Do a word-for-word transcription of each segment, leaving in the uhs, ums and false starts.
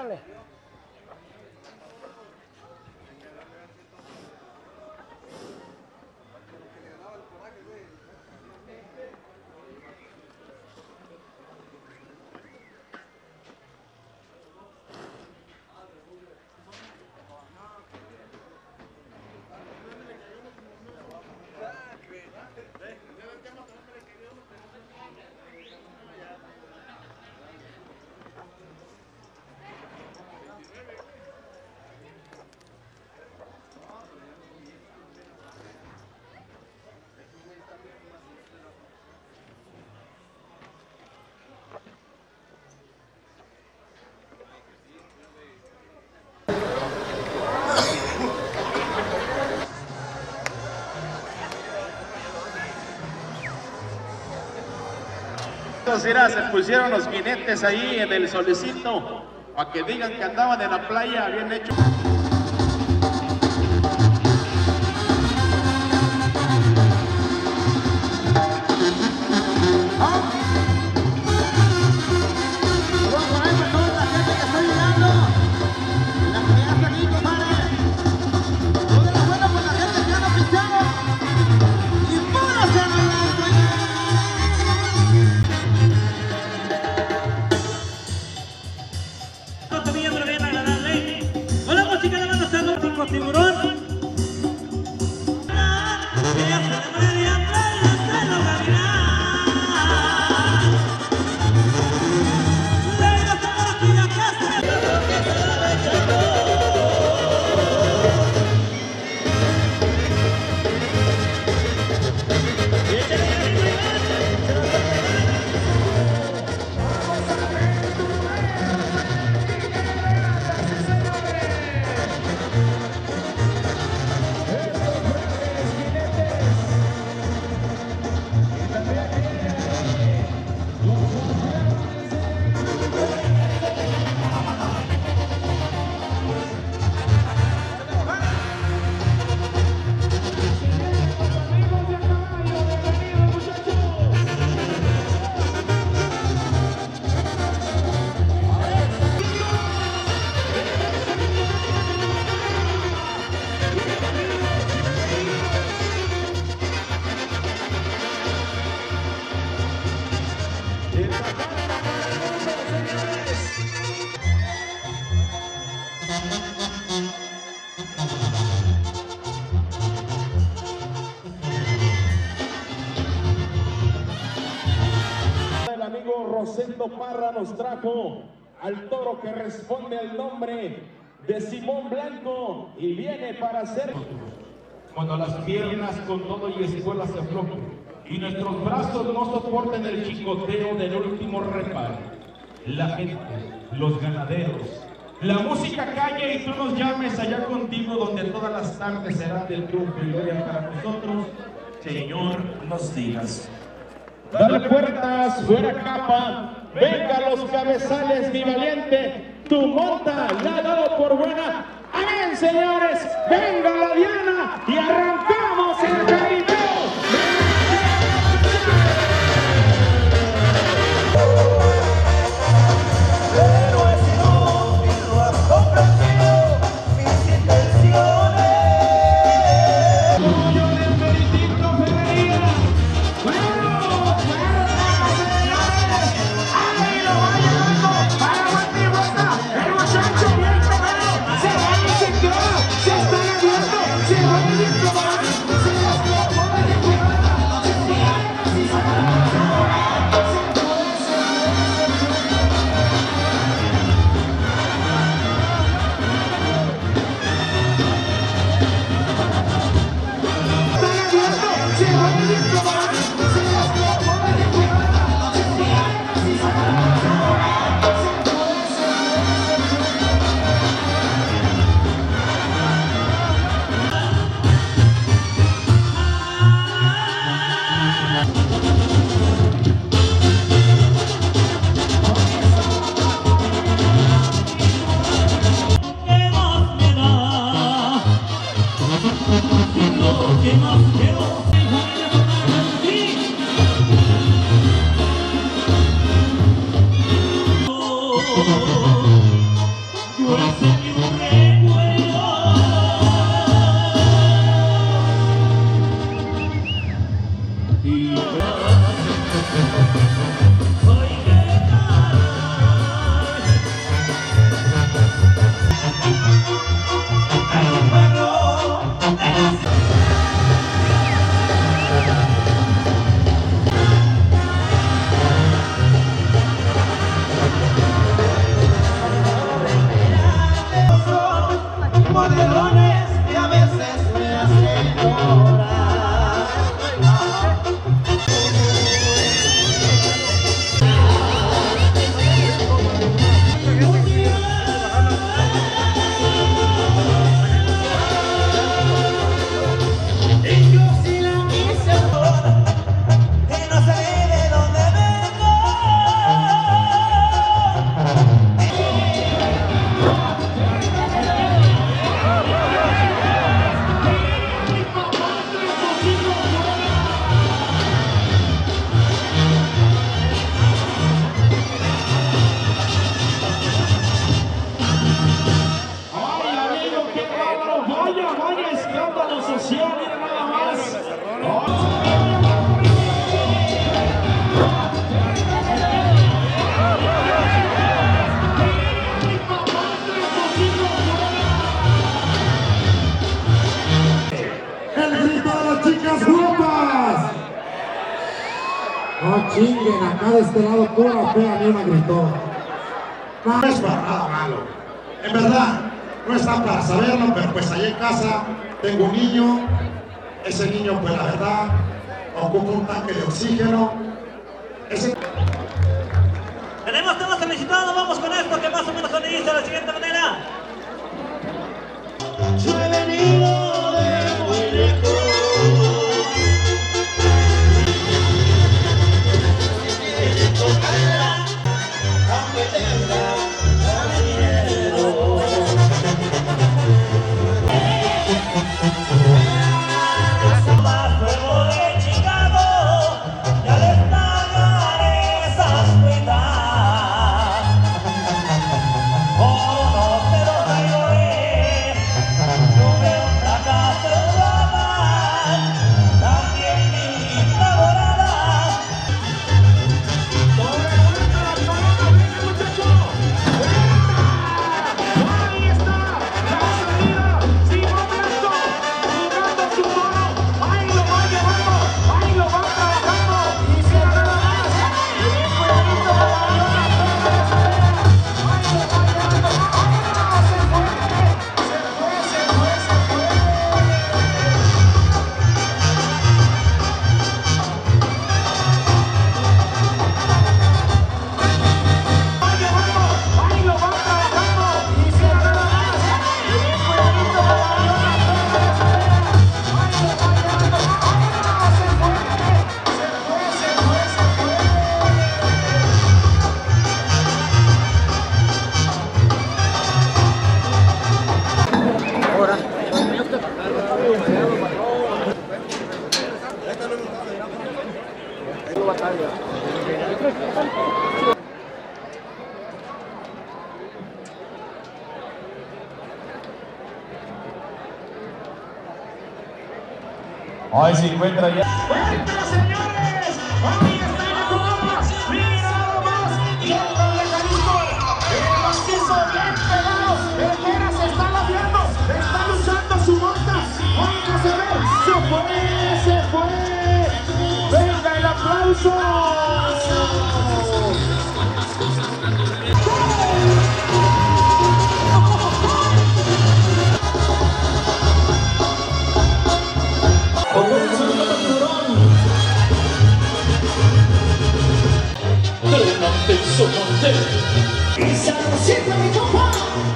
Órale. Mira, se pusieron los jinetes ahí en el solecito para que digan que andaban en la playa bien hecho. Tiburón. El amigo Rosendo Parra nos trajo al toro que responde al nombre de Simón Blanco y viene para hacer. Cuando las piernas con todo y escuela se aflojen y nuestros brazos no soporten el chicoteo del último reparo, la gente, los ganaderos, la música calle y tú nos llames allá contigo donde todas las tardes serán del triunfo y gloria para nosotros, Señor, nos digas. Dale puertas, fuera capa, venga los cabezales, mi valiente, tu monta, la ha dado por buena. Amén, señores, venga la Diana y arrancamos el jaripeo. Se como ladrones que a veces me hacen llorar. No chinguen, acá de este lado pura fea ni una gritó. No es para nada malo. En verdad, no está para saberlo, pero pues allá en casa tengo un niño. Ese niño, pues la verdad, ocupa un tanque de oxígeno. Ese... Tenemos temas solicitados, vamos con esto que más o menos se dice de la siguiente manera. Yo he venido de muy lejos. Hoy se encuentra ya. ¡Cuéntanos, señores! ¡Hoy está en la Copa! ¡Mira nada más! ¡Y el gol de Jalisco! ¡El macizo bien pegado! ¡El Mera se está labiando! ¡Está luchando su monta! ¡Oiga, se ve! ¡Se fue! ¡Se fue! ¡Venga el aplauso! Y se siente mi compa.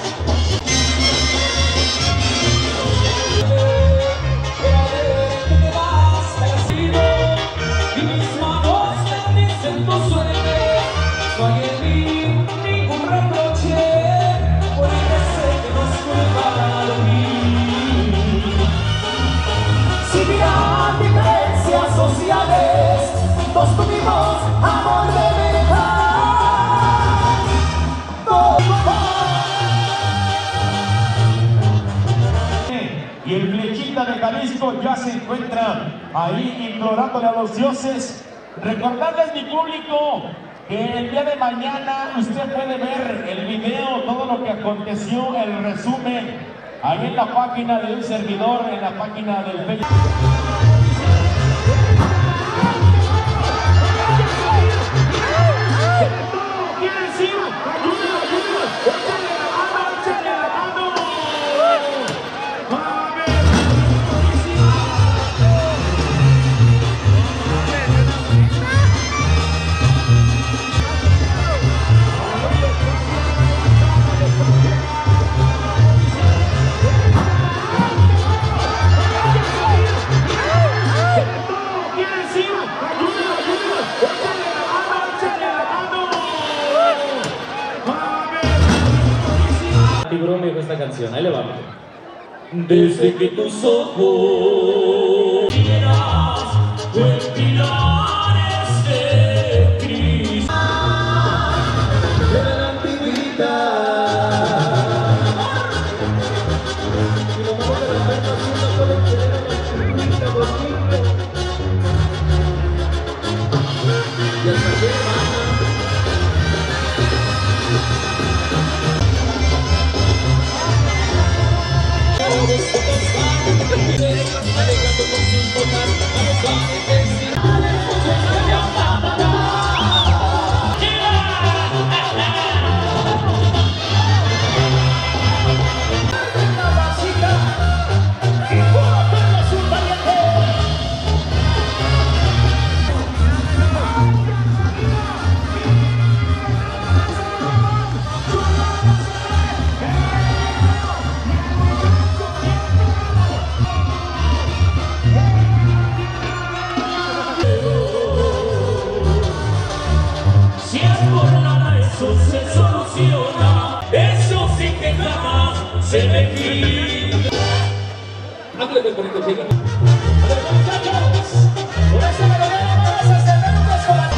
Y mis manos me dicen tu suerte. No hay en mí ningún reproche, porque sé que no es culpa de mí. Si miran diferencias sociales, nos tuvimos amor de verdad. Y el Flechita de Jalisco ya se encuentra ahí implorándole a los dioses. Recordarles, mi público, que el día de mañana usted puede ver el video, todo lo que aconteció, el resumen, ahí en la página de un servidor, en la página del Facebook. ¡Quiere decir! ¡Ayúdalo, ayúdalo! ¡Échale la mano, échale la mano! Desde que tus ojos miras en pilares de Cristo de la antigüedad. Y lo mejor de la pena es una coleccionera más chiquita, bonita. Y hasta que se me quita. Ándale, bonito, chica. Ándale, muchachos. Por esta melodía vamos a hacer unas cosas.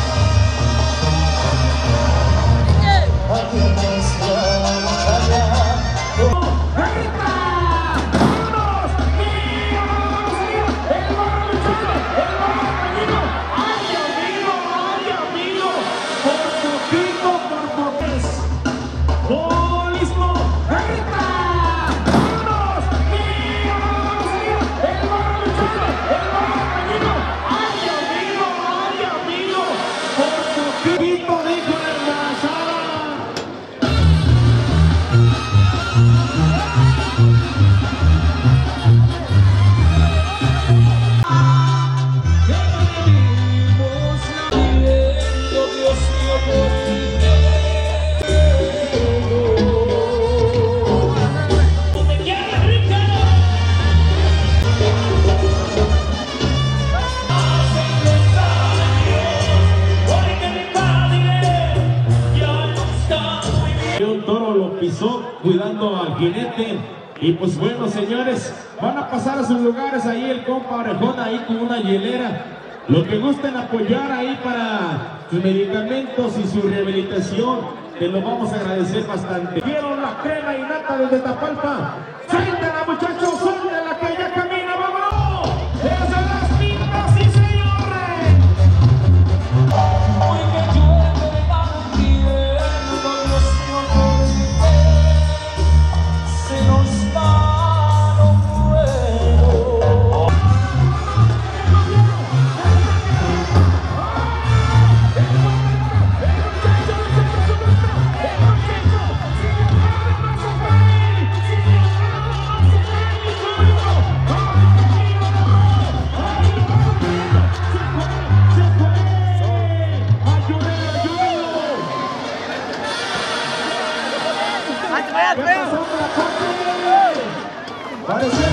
Aquí nos vamos allá. ¡Arriba! ¡Vámonos! ¡Mío! ¡El barro luchando! ¡El barro cañito! ¡Ay, amigo! ¡Ay, amigo! Por poquito, por poquito. ¡Golismo! ¡Arriba! Un toro lo pisó cuidando al jinete. Y pues bueno, señores, van a pasar a sus lugares ahí el compa Orejón ahí con una hielera. Lo que gusten apoyar ahí para sus medicamentos y su rehabilitación, te lo vamos a agradecer bastante. Vieron la crema y nata desde Tapalpa. Suéltala, muchachos, suéltala que ya camina, vámonos. Desde las pintas, sí señores. Hoy que llueve también, Dios mío, se nos va lo bueno. Parece